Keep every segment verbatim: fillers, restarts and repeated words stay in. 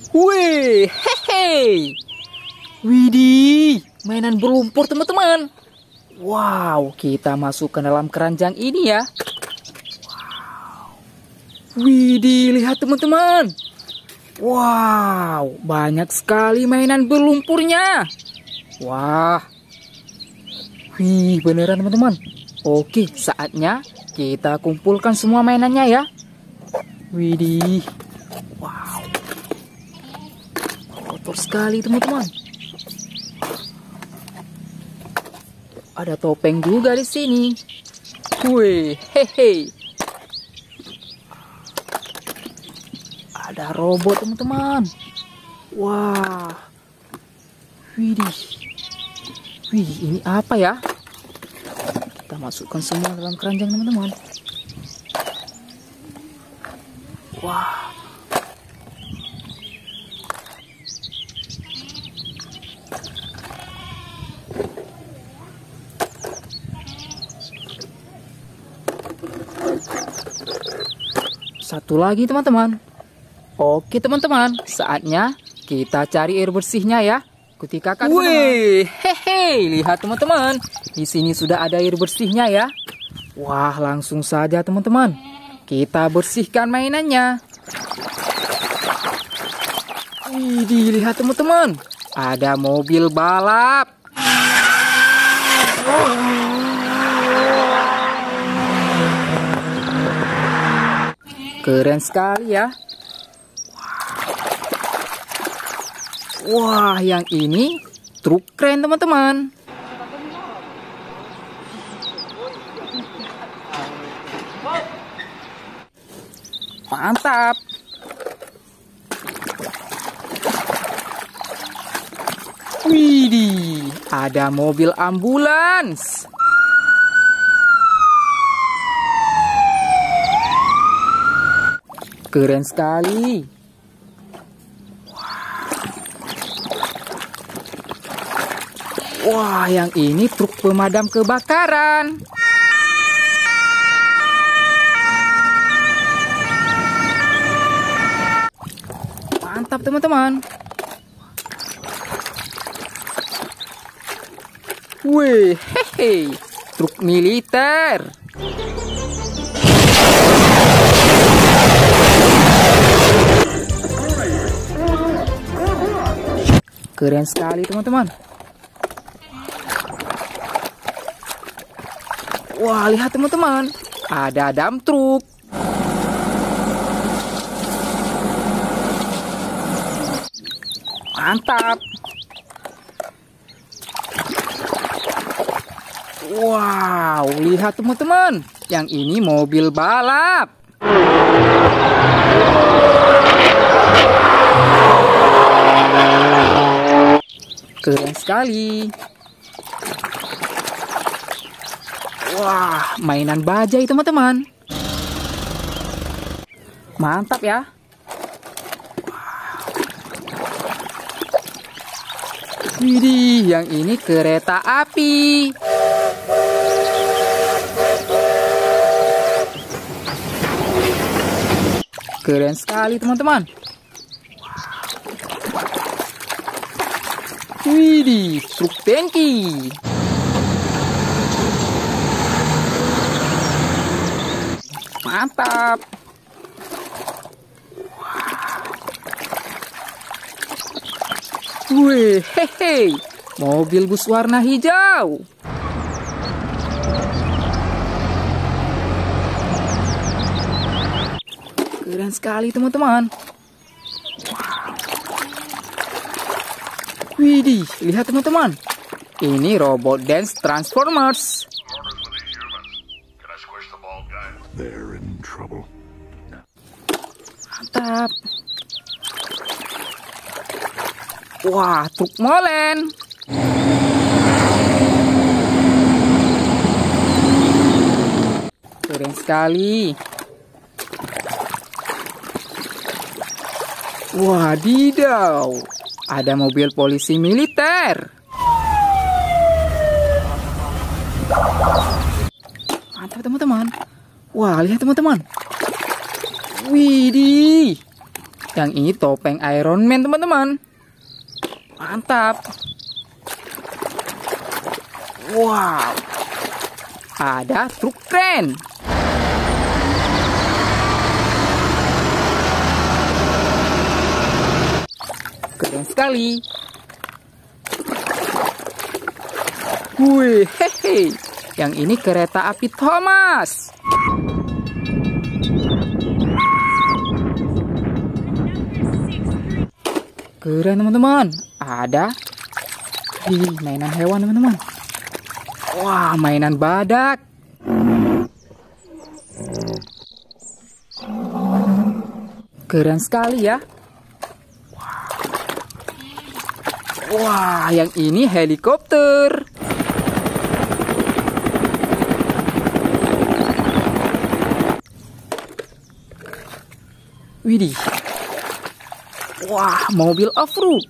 Wih, hehe. Widih, mainan berlumpur teman-teman. Wow, kita masuk ke dalam keranjang ini ya. Wow. Widih, lihat teman-teman. Wow, banyak sekali mainan berlumpurnya. Wah. Wih, beneran teman-teman. Oke, saatnya kita kumpulkan semua mainannya ya. Widih. Wow. Kotor sekali teman-teman. Ada topeng juga di sini. Wih, hehe. Ada robot teman-teman. Wah. Widih. Wih, ini apa ya? Kita masukkan semua dalam keranjang teman-teman. Wah. Satu lagi teman-teman. Oke teman-teman, saatnya kita cari air bersihnya ya. Ikuti kakak teman-teman. Wih, hehe, lihat teman-teman. Di sini sudah ada air bersihnya ya. Wah, langsung saja teman-teman. Kita bersihkan mainannya. Wih, dilihat teman-teman. Ada mobil balap. Keren sekali ya. Wah, yang ini truk keren teman-teman. Mantap. Widih, ada mobil ambulans. Keren sekali. Wah, yang ini truk pemadam kebakaran. Mantap teman-teman. Wih, hehe, truk militer. Keren sekali teman-teman. Wah, lihat teman-teman. Ada dump truk. Mantap. Wow, lihat teman-teman. Yang ini mobil balap. Keren sekali. Wah, mainan bajai teman-teman. Mantap ya. Widih, yang ini kereta api. Keren sekali teman-teman. Widih, truk tangki. Mantap. Wih, hehe, mobil bus warna hijau. Keren sekali teman-teman. Widih, lihat teman-teman. Ini robot dance Transformers. They're in trouble. Mantap. Wah, truk molen. Keren sekali. Wadidaw, ada mobil polisi militer. Mantap teman-teman. Wah, lihat teman-teman. Widih, Yang ini topeng Iron Man, teman-teman. Mantap. Wow. Ada truk keren. Keren sekali. Wih, hehe. Yang ini kereta api Thomas. Keren, teman-teman. Ada Ih, mainan hewan, teman-teman. Wah, mainan badak. Keren sekali ya. Wah, yang ini helikopter. Widih. Wah, mobil off-road.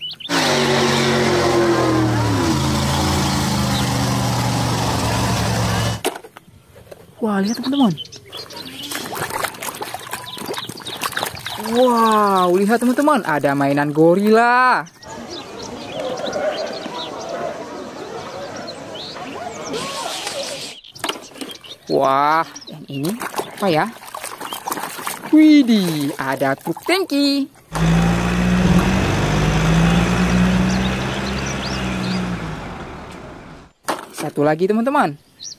Wah, lihat teman-teman. Wow, lihat teman-teman, ada mainan gorila. Wah, yang ini apa ya? Widih, ada truk tangki. Satu lagi teman-teman.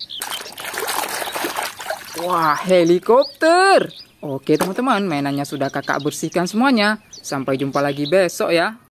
Wah, helikopter. Oke teman-teman, mainannya sudah kakak bersihkan semuanya. Sampai jumpa lagi besok ya.